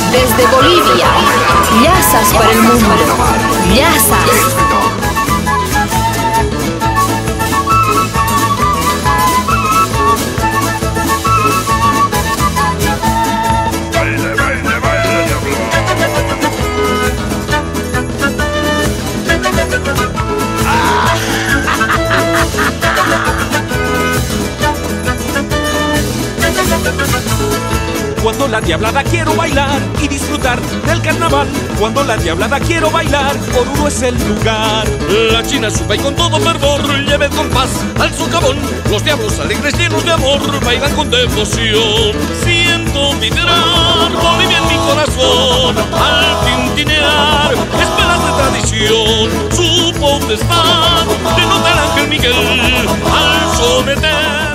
Desde Bolivia, Llasas para el mundo. Llasas. Cuando la diablada quiero bailar y disfrutar del carnaval. Cuando la diablada quiero bailar, Oruro es el lugar. La china supa y con todo fervor lleva el compás al socavón. Los diablos alegres llenos de amor bailan con devoción. Siento vibrar Bolivia en mi corazón al tintinear espelas de tradición. Su potestad denota el ángel Miguel al someter